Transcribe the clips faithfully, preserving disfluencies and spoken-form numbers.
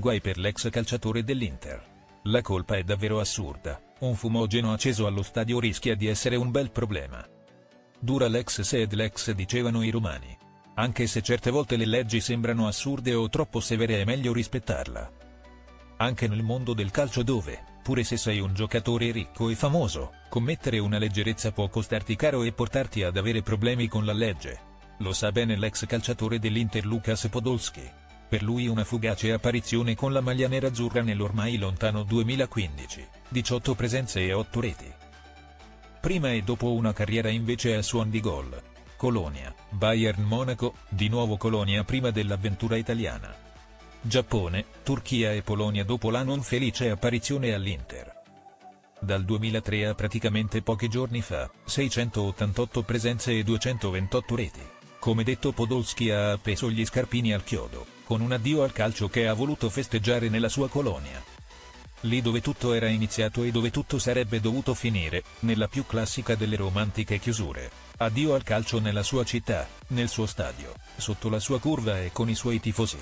guai per l'ex calciatore dell'Inter. La colpa è davvero assurda, un fumogeno acceso allo stadio rischia di essere un bel problema. Dura l'ex sed l'ex dicevano i romani. Anche se certe volte le leggi sembrano assurde o troppo severe è meglio rispettarla. Anche nel mondo del calcio dove, pure se sei un giocatore ricco e famoso, commettere una leggerezza può costarti caro e portarti ad avere problemi con la legge. Lo sa bene l'ex calciatore dell'Inter Lukas Podolski. Per lui una fugace apparizione con la maglia nerazzurra nell'ormai lontano duemilaquindici, diciotto presenze e otto reti. Prima e dopo una carriera invece a suon di gol. Colonia, Bayern Monaco, di nuovo Colonia prima dell'avventura italiana. Giappone, Turchia e Polonia dopo la non felice apparizione all'Inter. Dal duemilatré a praticamente pochi giorni fa, seicentottantotto presenze e duecentoventotto reti. Come detto, Podolski ha appeso gli scarpini al chiodo, con un addio al calcio che ha voluto festeggiare nella sua colonia. Lì dove tutto era iniziato e dove tutto sarebbe dovuto finire, nella più classica delle romantiche chiusure. Addio al calcio nella sua città, nel suo stadio, sotto la sua curva e con i suoi tifosi.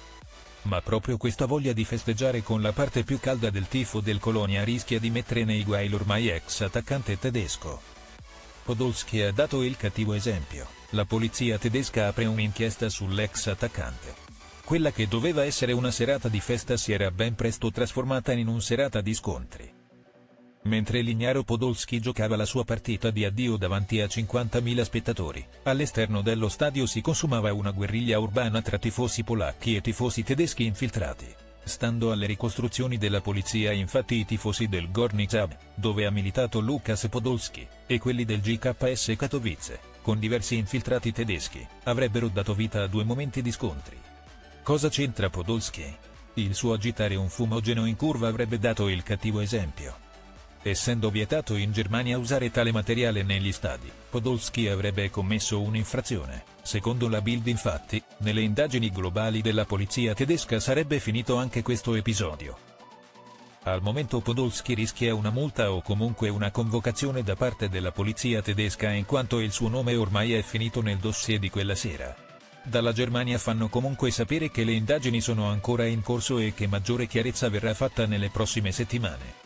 Ma proprio questa voglia di festeggiare con la parte più calda del tifo del Colonia rischia di mettere nei guai l'ormai ex attaccante tedesco. Podolski ha dato il cattivo esempio, la polizia tedesca apre un'inchiesta sull'ex attaccante. Quella che doveva essere una serata di festa si era ben presto trasformata in un serata di scontri. Mentre l'ignaro Podolski giocava la sua partita di addio davanti a cinquantamila spettatori, all'esterno dello stadio si consumava una guerriglia urbana tra tifosi polacchi e tifosi tedeschi infiltrati. Stando alle ricostruzioni della polizia, infatti, i tifosi del Górnik Zabrze, dove ha militato Lukas Podolski, e quelli del G K S Katowice, con diversi infiltrati tedeschi, avrebbero dato vita a due momenti di scontri. Cosa c'entra Podolski? Il suo agitare un fumogeno in curva avrebbe dato il cattivo esempio. Essendo vietato in Germania usare tale materiale negli stadi, Podolski avrebbe commesso un'infrazione. Secondo la Bild, infatti, nelle indagini globali della polizia tedesca sarebbe finito anche questo episodio. Al momento Podolski rischia una multa o comunque una convocazione da parte della polizia tedesca in quanto il suo nome ormai è finito nel dossier di quella sera. Dalla Germania fanno comunque sapere che le indagini sono ancora in corso e che maggiore chiarezza verrà fatta nelle prossime settimane.